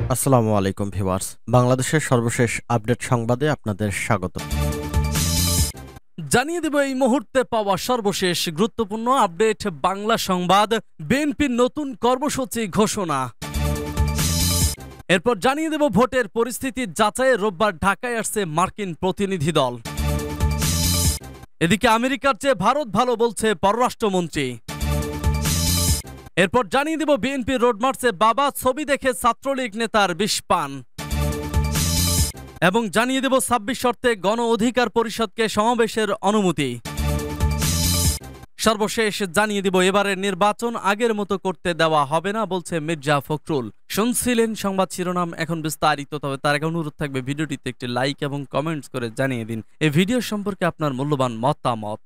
আসসালামু আলাইকুম ভিউয়ার্স, বাংলাদেশের সর্বশেষ আপডেট সংবাদে আপনাদের স্বাগত। জানিয়ে দেব এই মুহূর্তে পাওয়া সর্বশেষ গুরুত্বপূর্ণ আপডেট বাংলা সংবাদ। বিএনপির নতুন কর্মসূচি ঘোষণা। এরপর জানিয়ে দেব ভোটের পরিস্থিতি যাচাইয়ে রোববার ঢাকায় আসছে মার্কিন প্রতিনিধি দল। এদিকে আমেরিকার চেয়ে ভারত ভালো বলছে পররাষ্ট্রমন্ত্রী। এরপর জানিয়ে দেব বিএনপির রোডমার্চে বাবা ছবি দেখে ছাত্রলীগ নেতার বিষ পান। এবং জানিয়ে দেব ২৬ শর্তে গণ অধিকার পরিষদকে সমাবেশের অনুমতি। সর্বশেষ জানিয়ে দিব এবারের নির্বাচন আগের মতো করতে দেওয়া হবে না বলছে মির্জা ফখরুল। শুনছিলেন সংবাদ শিরোনাম, এখন বিস্তারিত। তবে তার আগে অনুরোধ থাকবে ভিডিওটিতে একটি লাইক এবং কমেন্টস করে জানিয়ে দিন এই ভিডিও সম্পর্কে আপনার মূল্যবান মতামত।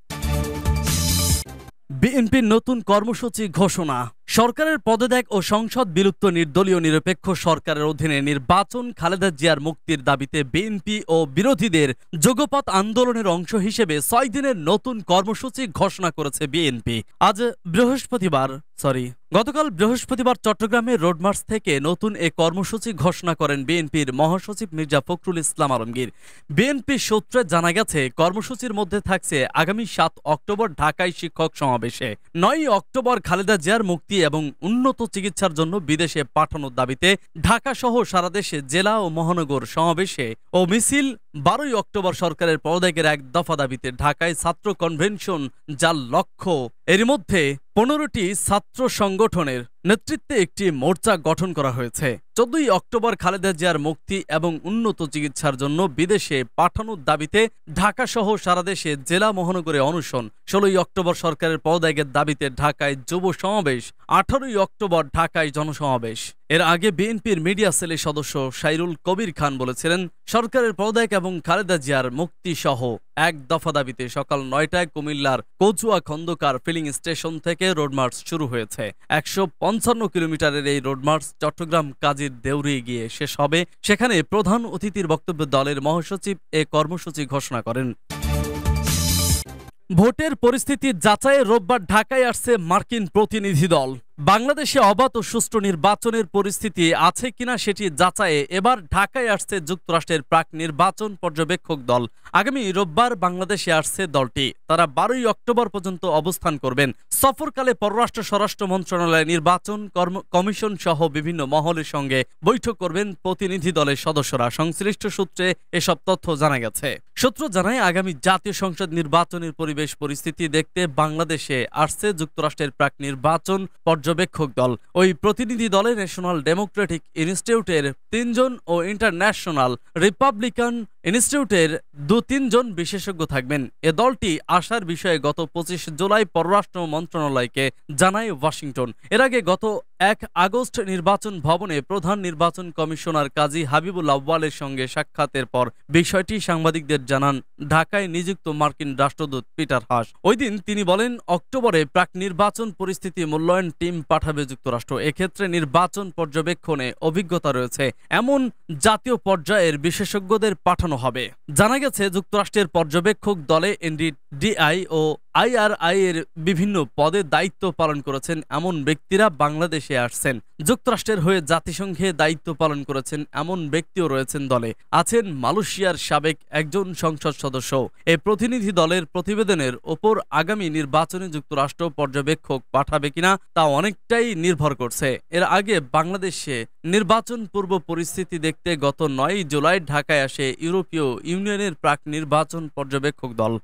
বিএনপির নতুন কর্মসূচি ঘোষণা। সরকারের পদত্যাগ ও সংসদ বিলুপ্ত নির্দলীয় নিরপেক্ষ সরকারের অধীনে নির্বাচন, খালেদা জিয়ার মুক্তির দাবিতে বিএনপি ও বিরোধীদের যুগপৎ আন্দোলনের অংশ হিসেবে ৬ দিনের নতুন কর্মসূচি ঘোষণা করেছে বিএনপি। গতকাল বৃহস্পতিবার চট্টগ্রামের রোডমার্চ থেকে নতুন এ কর্মসূচি ঘোষণা করেন বিএনপির মহাসচিব মির্জা ফখরুল ইসলাম আলমগীর। বিএনপি সূত্রে জানা গেছে, কর্মসূচির মধ্যে থাকছে আগামী ৭ অক্টোবর ঢাকায় শিক্ষক সমাবেশে, ৯ অক্টোবর খালেদা জিয়ার মুক্তি এবং উন্নত চিকিৎসার জন্য বিদেশে পাঠানোর দাবিতে ঢাকা সহ সারা দেশে জেলা ও মহানগর সমাবেশে ও মিছিল, ১২ অক্টোবর সরকারের পদত্যাগের এক দফা দাবিতে ঢাকায় ছাত্র কনভেনশন, যার লক্ষ্য এর মধ্যে ১৫টি ছাত্র সংগঠনের নেতৃত্বে একটি মোর্চা গঠন করা হয়েছে। ১৪ অক্টোবর খালেদা জিয়ার মুক্তি এবং উন্নত চিকিৎসার জন্য বিদেশে পাঠানোর দাবিতে ঢাকা সহ সারা দেশে জেলা মহানগরে অনশন, ১৬ অক্টোবর সরকারের পদত্যাগের দাবিতে ঢাকায় যুব সমাবেশ, ১৮ অক্টোবর ঢাকায় জনসমাবেশ। এর আগে বিএনপির মিডিয়া সেলের সদস্য সাইরুল কবির খান বলেছিলেন, সরকারের পদত্যাগ এবং খালেদা জিয়ার মুক্তি সহ এক দফা দাবিতে সকাল ৯টায় কুমিল্লার কচুয়া খন্দকার ফিলিং স্টেশন থেকে রোডমার্চ শুরু হয়েছে। ১৫৫ কিলোমিটারের এই রোডমার্চ চট্টগ্রাম কাজীর দেউরি গিয়ে শেষ হবে। সেখানে প্রধান অতিথির বক্তব্যে দলের মহাসচিব এ কর্মসূচি ঘোষণা করেন। ভোটের পরিস্থিতি যাচাইয়ে রোববার ঢাকায় আসছে মার্কিন প্রতিনিধি দল। বাংলাদেশে অবাধ ও সুষ্ঠু নির্বাচনের পরিস্থিতি আছে কিনা সেটি যাচাইয়ে এবার ঢাকায় আসছে যুক্তরাষ্ট্রের প্রাক নির্বাচন পর্যবেক্ষক দল। আগামী রোববার বাংলাদেশে আসছে দলটি। তারা ১২ অক্টোবর পর্যন্ত অবস্থান করবেন। সফরকালে পররাষ্ট্র স্বরাষ্ট্র মন্ত্রণালয়, নির্বাচন কমিশন সহ বিভিন্ন মহলের সঙ্গে বৈঠক করবেন প্রতিনিধি দলের সদস্যরা। সংশ্লিষ্ট সূত্রে এসব তথ্য জানা গেছে। সূত্র জানায়, আগামী জাতীয় সংসদ নির্বাচনের পরিবেশ পরিস্থিতি দেখতে বাংলাদেশে আসছে যুক্তরাষ্ট্রের প্রাক নির্বাচন পর্যবেক্ষক দল। ওই প্রতিনিধি দলে ন্যাশনাল ডেমোক্রেটিক ইনস্টিটিউটের ৩ জন ও ইন্টারন্যাশনাল রিপাবলিকান ইনস্টিটিউটের ২-৩ জন বিশেষজ্ঞ থাকবেন। এ দলটি আসার বিষয়ে গত ২৫ জুলাই পররাষ্ট্র মন্ত্রণালয়কে জানায় ওয়াশিংটন। এর আগে গত ১ আগস্ট নির্বাচন ভবনে প্রধান নির্বাচন কমিশনার কাজী হাবিবুল আউয়ালের সঙ্গে সাক্ষাতের পর বিষয়টি সাংবাদিকদের জানান ঢাকায় নিযুক্ত মার্কিন রাষ্ট্রদূত পিটার হাস। ওই দিন তিনি বলেন, অক্টোবরে প্রাক নির্বাচন পরিস্থিতি মূল্যায়ন টিম পাঠাবে যুক্তরাষ্ট্র। এক্ষেত্রে নির্বাচন পর্যবেক্ষণে অভিজ্ঞতা রয়েছে এমন জাতীয় পর্যায়ের বিশেষজ্ঞদের পাঠানো হবে। জানা গেছে, যুক্তরাষ্ট্রের পর্যবেক্ষক দলে এনডিআই ও আইআরআই এর বিভিন্ন পদে দায়িত্ব পালন করেছেন এমন ব্যক্তিরা বাংলাদেশে আসছেন। যুক্তরাষ্ট্রের হয়ে জাতিসংঘে দায়িত্ব পালন করেছেন এমন ব্যক্তিও রয়েছেন দলে। আছেন মালয়েশিয়ার সাবেক একজন সংসদ সদস্য। এই প্রতিনিধি দলের প্রতিবেদনের ওপর আগামী নির্বাচনে যুক্তরাষ্ট্র পর্যবেক্ষক পাঠাবে কিনা তা অনেকটাই নির্ভর করছে। এর আগে বাংলাদেশে নির্বাচন পূর্ব পরিস্থিতি দেখতে গত ৯ জুলাই ঢাকায় আসে ইউরোপীয় ইউনিয়নের প্রাক নির্বাচন পর্যবেক্ষক দল।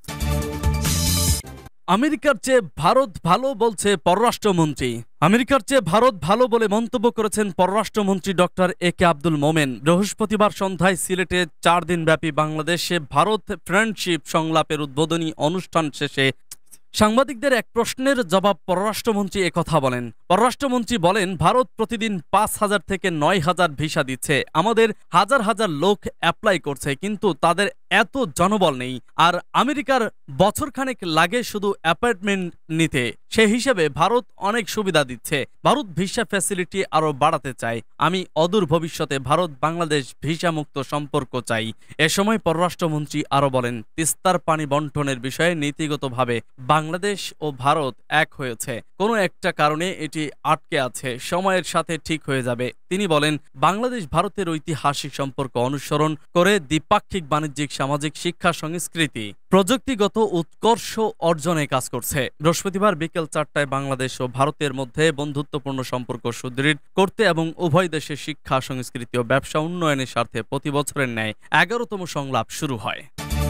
আমেরিকার চেয়ে ভারত ভালো বলছে পররাষ্ট্রমন্ত্রী। আমেরিকার চেয়ে ভারত ভালো বলে মন্তব্য করেছেন পররাষ্ট্রমন্ত্রী ডক্টর একে আব্দুল মোমেন। বৃহস্পতিবার সন্ধ্যায় সিলেটে ৪ দিনব্যাপী বাংলাদেশে ভারত ফ্রেন্ডশিপ সংলাপের উদ্বোধনী অনুষ্ঠান শেষে সাংবাদিকদের এক প্রশ্নের জবাব পররাষ্ট্রমন্ত্রী একথা বলেন। পররাষ্ট্রমন্ত্রী বলেন, ভারত প্রতিদিন ৫,০০০ থেকে ৯,০০০ ভিসা দিচ্ছে। আমাদের হাজার হাজার লোক অ্যাপ্লাই করছে, কিন্তু তাদের এত জনবল নেই, আর আমেরিকার বছরখানেক লাগে শুধু অ্যাপার্টমেন্ট নিতে। সে হিসেবে ভারত অনেক সুবিধা দিচ্ছে। ভারত ভিসা ফ্যাসিলিটি আরও বাড়াতে চায়। আমি অদূর ভবিষ্যতে ভারত বাংলাদেশ ভিসা মুক্ত সম্পর্ক চাই। এ সময় পররাষ্ট্রমন্ত্রী আরও বলেন, তিস্তার পানি বন্টনের বিষয়ে নীতিগতভাবে বাংলাদেশ ও ভারত এক হয়েছে। কোনো একটা কারণে এটি আটকে আছে, সময়ের সাথে ঠিক হয়ে যাবে। তিনি বলেন, বাংলাদেশ ভারতের ঐতিহাসিক সম্পর্ক অনুসরণ করে দ্বিপাক্ষিক বাণিজ্যিক, সামাজিক, শিক্ষা, সংস্কৃতি, প্রযুক্তিগত উৎকর্ষ অর্জনে কাজ করছে। বৃহস্পতিবার বিকেল 4টায় বাংলাদেশ ও ভারতের মধ্যে বন্ধুত্বপূর্ণ সম্পর্ক সুদৃঢ় করতে এবং উভয় দেশের শিক্ষা, সংস্কৃতি ও ব্যবসা উন্নয়নের স্বার্থে প্রতি বছরের ন্যায় 11তম সংলাপ শুরু হয়।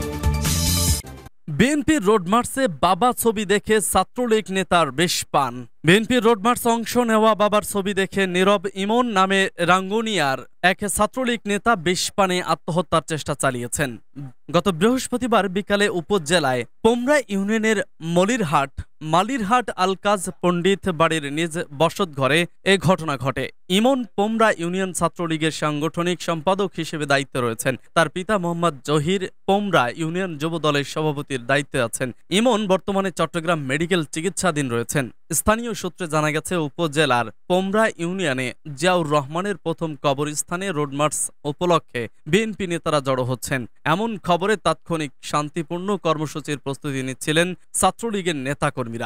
বিএনপির রোড মার্চে বাবা ছবি দেখে ছাত্রলীগ নেতার বেশ পান। বিএনপির রোড মার্চে অংশ নেওয়া বাবার ছবি দেখে নীরব ইমন নামে রাঙ্গুনিয়ার এক ছাত্রলীগ নেতা বেশ পানে আত্মহত্যার চেষ্টা চালিয়েছেন। গত বৃহস্পতিবার বিকালে উপজেলায় পোমরা ইউনিয়নের মালিরহাট আলকাজ পণ্ডিত বাড়ির নিজ বসতঘরে এ ঘটনা ঘটে। ইমন পোমরা ইউনিয়ন ছাত্রলীগের সাংগঠনিক সম্পাদক হিসেবে দায়িত্বে রয়েছেন। তার পিতা মোহাম্মদ জহির পোমরা ইউনিয়ন যুব দলের সভাপতির দায়িত্বে আছেন। ইমন বর্তমানে চট্টগ্রাম মেডিকেল চিকিৎসাধীন রয়েছেন। স্থানীয় সূত্রে জানা গেছে, উপজেলার পোমরা ইউনিয়নে জিয়াউর রহমানের প্রথম কবরস্থানে রোড মার্চ উপলক্ষে বিএনপি নেতারা জড়ো হচ্ছেন। এমন খবরে তাৎক্ষণিক শান্তিপূর্ণ কর্মসূচির প্রস্তুতি নিচ্ছিলেন ছাত্রলীগের নেতাকর্মীরা।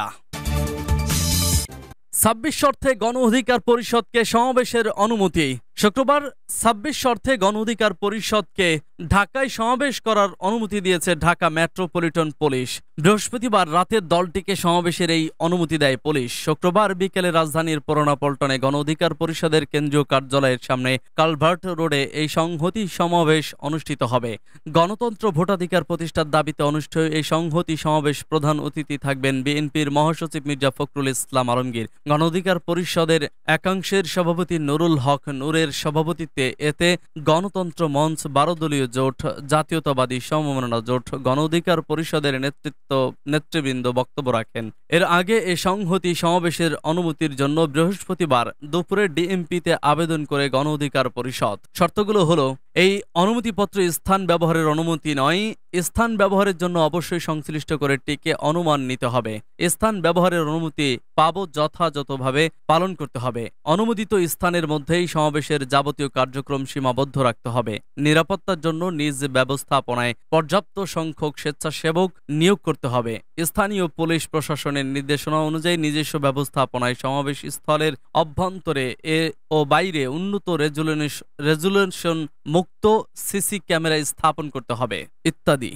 26 শর্তে গণ অধিকার পরিষদকে সমাবেশের অনুমতি। শুক্রবার 26 শর্তে গণ অধিকার পরিষদকে ঢাকায় সমাবেশ করার অনুমতি দিয়েছে ঢাকা মেট্রোপলিটন পুলিশ। বৃহস্পতিবার রাতে দলটিকে সমাবেশের এই অনুমতি দেয় পুলিশ। শুক্রবার বিকেলে রাজধানীর পুরোনো পল্টনে গণ অধিকার পরিষদের কেন্দ্রীয় কার্যালয়ের সামনে কালভার্ট রোডে এই সংহতি সমাবেশ অনুষ্ঠিত হবে। গণতন্ত্র, ভোটাধিকার প্রতিষ্ঠার দাবিতে অনুষ্ঠিত এই সংহতি সমাবেশ প্রধান অতিথি থাকবেন বিএনপির মহাসচিব মির্জা ফখরুল ইসলাম আলমগীর। গণ অধিকার পরিষদের একাংশের সভাপতি নুরুল হক নূরের সভাপতিত্বে এতে গণতন্ত্র মঞ্চ, 12 দলীয় জোট, জাতীয়তাবাদী সমমনা জোট, গণ অধিকার পরিষদের নেতৃবৃন্দ বক্তব্য রাখেন। এর আগে এ সংহতি সমাবেশের অনুমতির জন্য বৃহস্পতিবার দুপুরে ডিএমপিতে আবেদন করে গণ অধিকার পরিষদ। শর্তগুলো হলো, এই অনুমতিপত্র স্থান ব্যবহারের অনুমতি নয়। স্থান ব্যবহারের জন্য অবশ্যই সংশ্লিষ্ট করে টিকে অনুমান নিতে হবে। স্থান ব্যবহারের অনুমতি যথাযথভাবে পালন করতে হবে। অনুমোদিত স্থানের মধ্যেই সমাবেশের যাবতীয় কার্যক্রম সীমাবদ্ধ রাখতে হবে। নিরাপত্তার জন্য নিজ ব্যবস্থাপনায় পর্যাপ্ত সংখ্যক স্বেচ্ছাসেবক নিয়োগ করতে হবে। স্থানীয় পুলিশ প্রশাসনের নির্দেশনা অনুযায়ী নিজস্ব ব্যবস্থাপনায় সমাবেশ স্থলের অভ্যন্তরে ও বাইরে উন্নত রেজুলেশন মুক্ত সিসি ক্যামেরা স্থাপন করতে হবে ইত্যাদি।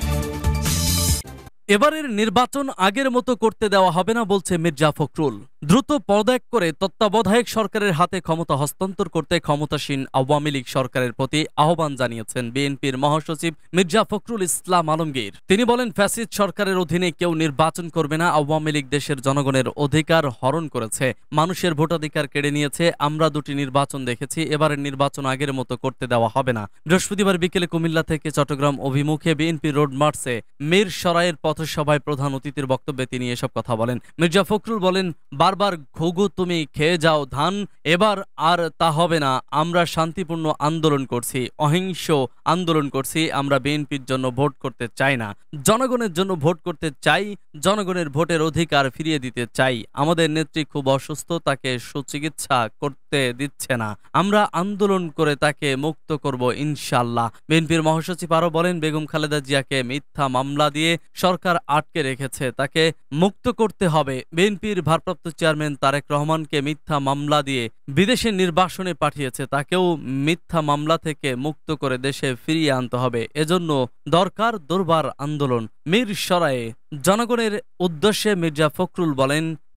এবারের নির্বাচন আগের মতো করতে দেওয়া হবে না বলছে মির্জা ফখরুল। দ্রুত পদত্যাগ করে তত্ত্বাবধায়ক সরকারের হাতে ক্ষমতা হস্তান্তর করতে ক্ষমতাসীন আওয়ামী লীগ সরকারের প্রতি আহ্বান জানিয়েছেন বিএনপির মহাসচিব মির্জা ফখরুল ইসলাম আলমগীর। তিনি বলেন, ফ্যাসিস্ট সরকারের অধীনে কেউ নির্বাচন করবে না। আওয়ামী লীগ দেশের জনগণের অধিকার হরণ করেছে, মানুষের ভোটাধিকার কেড়ে নিয়েছে। আমরা দুটি নির্বাচন দেখেছি, এবারের নির্বাচন আগের মতো করতে দেওয়া হবে না। বৃহস্পতিবার বিকেলে কুমিল্লা থেকে চট্টগ্রাম অভিমুখে বিএনপি রোড মার্চে মীরসরাইয়ের পথসভায় প্রধান অতিথির বক্তব্যে তিনি এসব কথা বলেন। মির্জা ফখরুল বলেন, বারবার ঘুঘু তুমি খেয়ে যাও ধান, এবার আর তা হবে না। আমরা শান্তিপূর্ণ আন্দোলন করছি, অহিংস আন্দোলন করছি। আমরা বিএনপির জন্য ভোট করতে চাই না, জনগণের জন্য ভোট করতে চাই। জনগণের ভোটের অধিকার ফিরিয়ে দিতে চাই। আমাদের নেত্রী খুব অসুস্থ, তাকে সুচিকিৎসা করতে দিচ্ছে না। আমরা আন্দোলন করে তাকে মুক্ত করব ইনশাআল্লাহ। বিএনপির মহাসচিব আরো বলেন, বেগম খালেদা জিয়াকে মিথ্যা মামলা দিয়ে সরকার আটকে রেখেছে, তাকে মুক্ত করতে হবে। বিএনপির ভারপ্রাপ্ত চেয়ারম্যান তারেক রহমানকে মিথ্যা মামলা দিয়ে বিদেশে নির্বাসনে পাঠিয়েছে, তাকেও মিথ্যা মামলা থেকে মুক্ত করে দেশে ফিরিয়ে আনতে হবে। এজন্য দরকার দুর্বার আন্দোলন। মীরসরাইয়ে জনগণের উদ্দেশ্যে মির্জা ফখরুল বলেন,